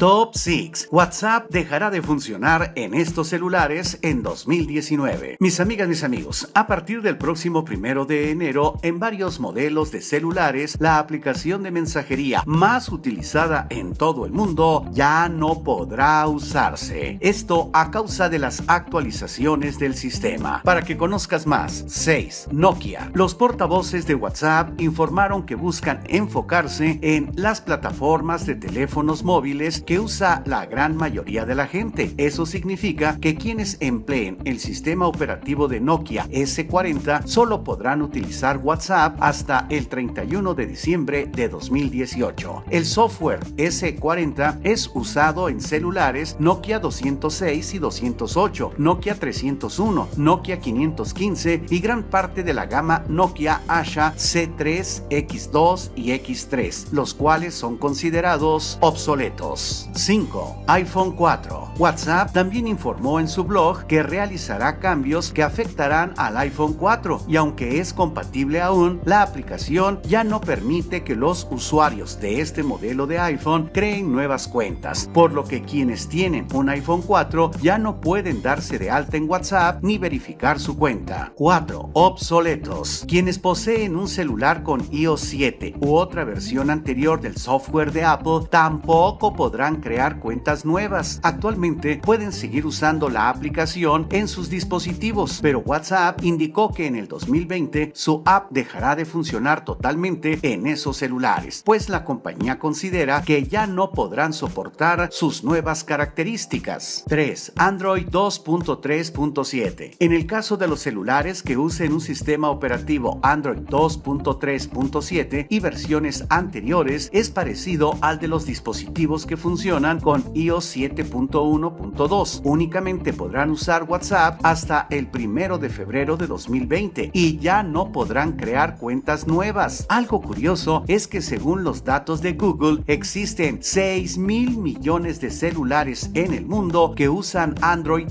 Top 6. WhatsApp dejará de funcionar en estos celulares en 2019. Mis amigas, mis amigos, a partir del próximo 1 de enero, en varios modelos de celulares, la aplicación de mensajería más utilizada en todo el mundo ya no podrá usarse. Esto a causa de las actualizaciones del sistema. Para que conozcas más. 6. Nokia. Los portavoces de WhatsApp informaron que buscan enfocarse en las plataformas de teléfonos móviles que usa la gran mayoría de la gente. Eso significa que quienes empleen el sistema operativo de Nokia S40 solo podrán utilizar WhatsApp hasta el 31 de diciembre de 2018. El software S40 es usado en celulares Nokia 206 y 208, Nokia 301, Nokia 515 y gran parte de la gama Nokia Asha C3, X2 y X3, los cuales son considerados obsoletos. 5. iPhone 4. WhatsApp también informó en su blog que realizará cambios que afectarán al iPhone 4 y aunque es compatible aún, la aplicación ya no permite que los usuarios de este modelo de iPhone creen nuevas cuentas, por lo que quienes tienen un iPhone 4 ya no pueden darse de alta en WhatsApp ni verificar su cuenta. 4. Obsoletos. Quienes poseen un celular con iOS 7 u otra versión anterior del software de Apple tampoco podrán crear cuentas nuevas. Actualmente pueden seguir usando la aplicación en sus dispositivos, pero WhatsApp indicó que en el 2020 su app dejará de funcionar totalmente en esos celulares, pues la compañía considera que ya no podrán soportar sus nuevas características. 3. Android 2.3.7. En el caso de los celulares que usen un sistema operativo Android 2.3.7 y versiones anteriores, es parecido al de los dispositivos que funcionan con iOS 7.1.2. Únicamente podrán usar WhatsApp hasta el 1 de febrero de 2020 y ya no podrán crear cuentas nuevas. Algo curioso es que según los datos de Google, existen 6.000 millones de celulares en el mundo que usan Android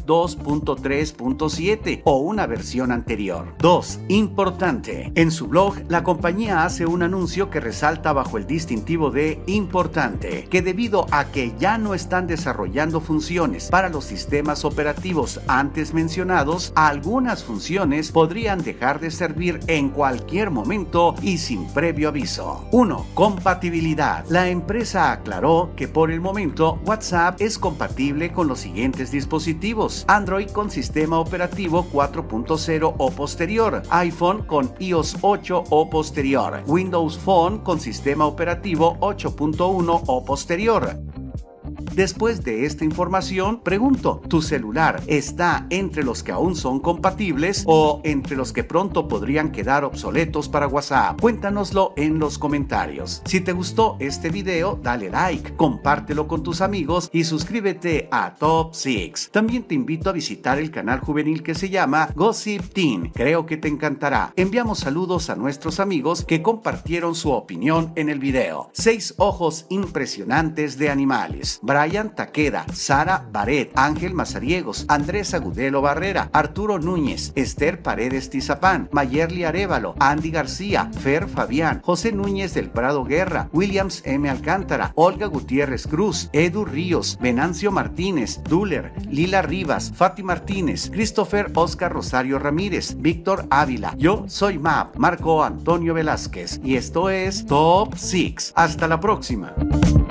2.3.7 o una versión anterior. 2. Importante. En su blog, la compañía hace un anuncio que resalta bajo el distintivo de importante, que debido a que ya no están desarrollando funciones para los sistemas operativos antes mencionados, algunas funciones podrían dejar de servir en cualquier momento y sin previo aviso. 1. Compatibilidad. La empresa aclaró que por el momento WhatsApp es compatible con los siguientes dispositivos: Android con sistema operativo 4.0 o posterior, iPhone con iOS 8 o posterior, Windows Phone con sistema operativo 8.1 o posterior. Después de esta información, pregunto, ¿tu celular está entre los que aún son compatibles o entre los que pronto podrían quedar obsoletos para WhatsApp? Cuéntanoslo en los comentarios. Si te gustó este video, dale like, compártelo con tus amigos y suscríbete a Top 6. También te invito a visitar el canal juvenil que se llama Gossip Teen. Creo que te encantará. Enviamos saludos a nuestros amigos que compartieron su opinión en el video. 6 ojos impresionantes de animales. Brian Taqueda, Sara Baret, Ángel Mazariegos, Andrés Agudelo Barrera, Arturo Núñez, Esther Paredes Tizapán, Mayerly Arévalo, Andy García, Fer Fabián, José Núñez del Prado Guerra, Williams M. Alcántara, Olga Gutiérrez Cruz, Edu Ríos, Venancio Martínez, Duller, Lila Rivas, Fati Martínez, Christopher Oscar Rosario Ramírez, Víctor Ávila. Yo soy Marco Antonio Velázquez y esto es Top 6. Hasta la próxima.